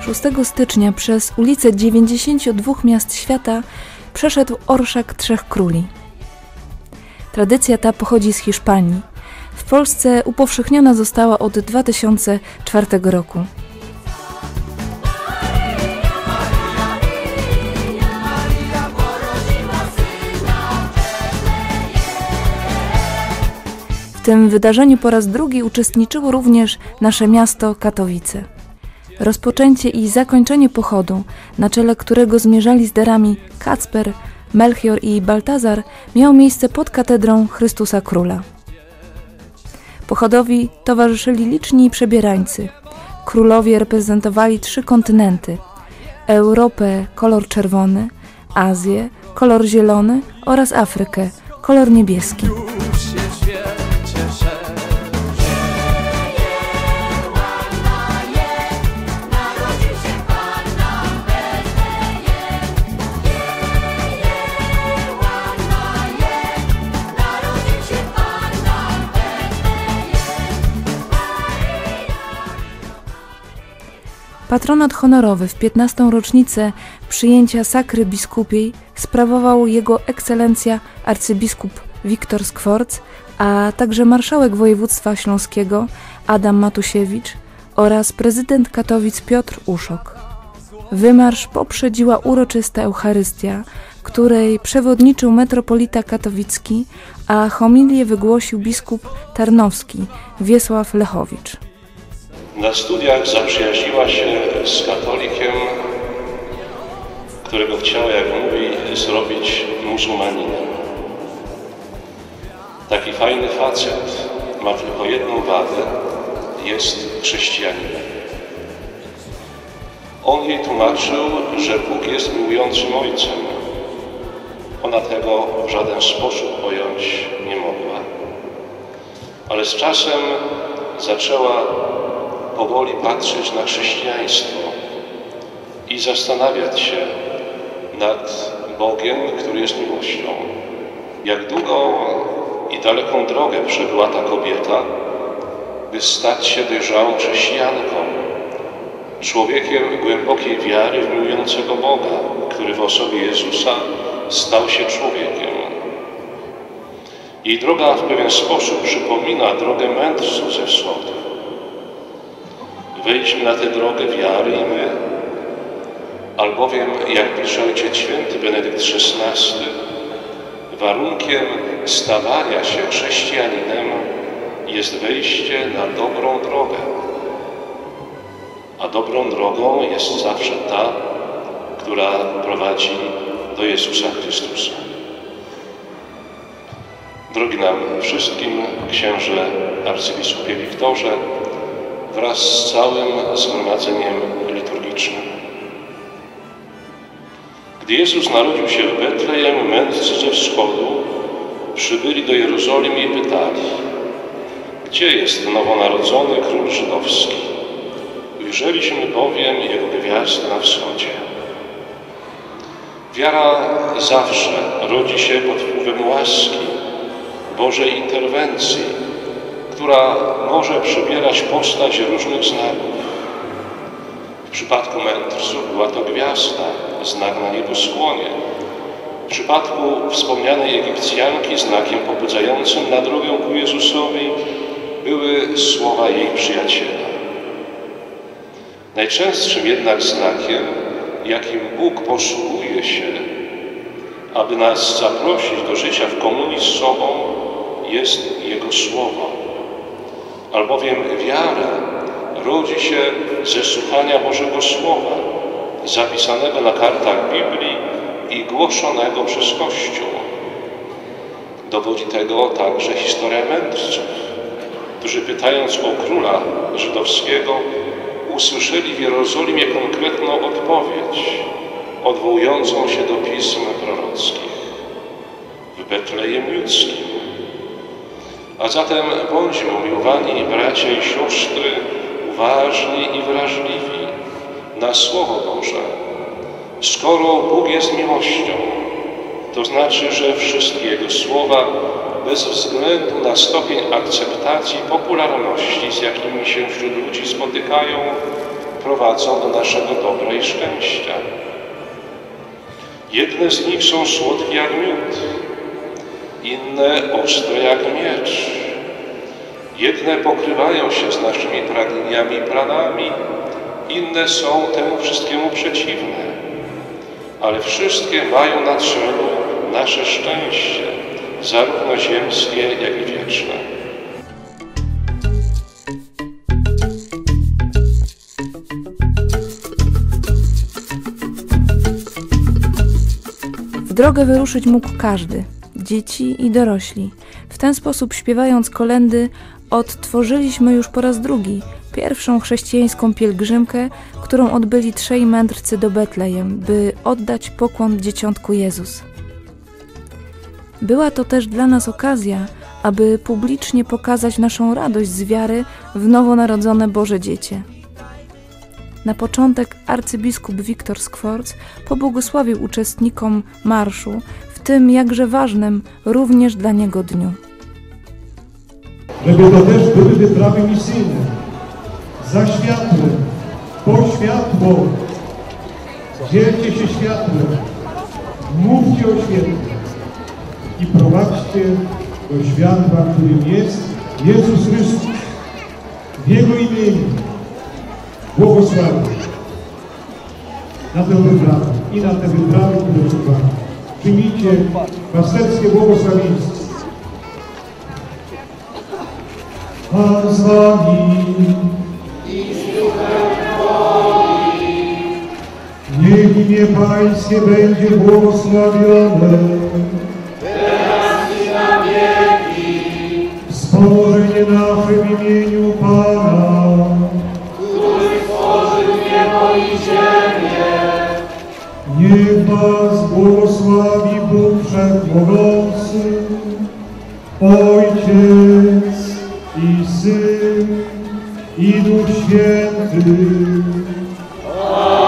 6 stycznia przez ulice 92 miast świata przeszedł orszak Trzech Króli. Tradycja ta pochodzi z Hiszpanii. W Polsce upowszechniona została od 2004 roku. W tym wydarzeniu po raz drugi uczestniczyło również nasze miasto Katowice. Rozpoczęcie i zakończenie pochodu, na czele którego zmierzali z darami Kacper, Melchior i Baltazar, miało miejsce pod katedrą Chrystusa Króla. Pochodowi towarzyszyli liczni przebierańcy. Królowie reprezentowali 3 kontynenty: Europę kolor czerwony, Azję kolor zielony oraz Afrykę kolor niebieski. Patronat honorowy w 15. rocznicę przyjęcia sakry biskupiej sprawował Jego Ekscelencja arcybiskup Wiktor Skworc, a także marszałek województwa śląskiego Adam Matusiewicz oraz prezydent Katowic Piotr Uszok. Wymarsz poprzedziła uroczysta Eucharystia, której przewodniczył metropolita katowicki, a homilię wygłosił biskup tarnowski Wiesław Lechowicz. Na studiach zaprzyjaźniła się z katolikiem, którego chciała, jak mówi, zrobić muzułmaninem. Taki fajny facet ma tylko jedną wadę, jest chrześcijaninem. On jej tłumaczył, że Bóg jest miłującym Ojcem. Ona tego w żaden sposób pojąć nie mogła. Ale z czasem zaczęła powoli patrzeć na chrześcijaństwo i zastanawiać się nad Bogiem, który jest miłością. Jak długą i daleką drogę przebyła ta kobieta, by stać się dojrzałą chrześcijanką, człowiekiem głębokiej wiary w miłującego Boga, który w osobie Jezusa stał się człowiekiem. Jej droga w pewien sposób przypomina drogę mędrców ze wschodu. Wejdźmy na tę drogę wiary i my, albowiem, jak pisze Ojciec Święty Benedykt XVI, warunkiem stawania się chrześcijaninem jest wejście na dobrą drogę. A dobrą drogą jest zawsze ta, która prowadzi do Jezusa Chrystusa. Drogi nam wszystkim księże arcybiskupie Wiktorze, wraz z całym zgromadzeniem liturgicznym. Gdy Jezus narodził się w Betlejem, mędrcy ze wschodu przybyli do Jerozolimy i pytali: gdzie jest nowonarodzony król żydowski? Ujrzeliśmy bowiem jego gwiazdę na wschodzie. Wiara zawsze rodzi się pod wpływem łaski, Bożej interwencji, która może przybierać postać różnych znaków. W przypadku mędrców była to gwiazda, znak na nieboskłonie. W przypadku wspomnianej Egipcjanki znakiem pobudzającym na drogę ku Jezusowi były słowa jej przyjaciela. Najczęstszym jednak znakiem, jakim Bóg posługuje się, aby nas zaprosić do życia w komunii z sobą, jest Jego Słowo. Albowiem wiara rodzi się ze słuchania Bożego Słowa, zapisanego na kartach Biblii i głoszonego przez Kościół. Dowodzi tego także historia mędrców, którzy pytając o króla żydowskiego, usłyszeli w Jerozolimie konkretną odpowiedź, odwołującą się do pism prorockich. W Betlejem Judzkim. A zatem bądźmy, umiłowani bracia i siostry, uważni i wrażliwi na Słowo Boże. Skoro Bóg jest miłością, to znaczy, że wszystkie Jego słowa, bez względu na stopień akceptacji, popularności, z jakimi się wśród ludzi spotykają, prowadzą do naszego dobra i szczęścia. Jedne z nich są słodkie jak miód, inne ostre jak miecz. Jedne pokrywają się z naszymi pragnieniami i planami, inne są temu wszystkiemu przeciwne. Ale wszystkie mają na celu nasze szczęście, zarówno ziemskie, jak i wieczne. W drogę wyruszyć mógł każdy, dzieci i dorośli. W ten sposób, śpiewając kolędy, odtworzyliśmy już po raz drugi pierwszą chrześcijańską pielgrzymkę, którą odbyli trzej mędrcy do Betlejem, by oddać pokłon dzieciątku Jezus. Była to też dla nas okazja, aby publicznie pokazać naszą radość z wiary w nowonarodzone Boże Dziecię. Na początek arcybiskup Wiktor Skworc pobłogosławił uczestnikom marszu w tym jakże ważnym również dla niego dniu. Żeby to też były wyprawy misyjne, za światłem, po światło, dzielcie się światłem, mówcie o świetle i prowadźcie do światła, którym jest Jezus Chrystus. W Jego imieniu błogosławię na tę wyprawę i na te wyprawy, które przed Wami. Przyjmijcie pasterskie błogosławieństwo. Pan z Wami i z duchem Twoim. Niech imię Pańskie będzie błogosławione teraz i na wieki. Wspomożenie nasze w imieniu Pana, który stworzył niebo i ziemię. Niech Was błogosławi Bóg Wszechmogący, Ojciec i Syn, i Duch Święty.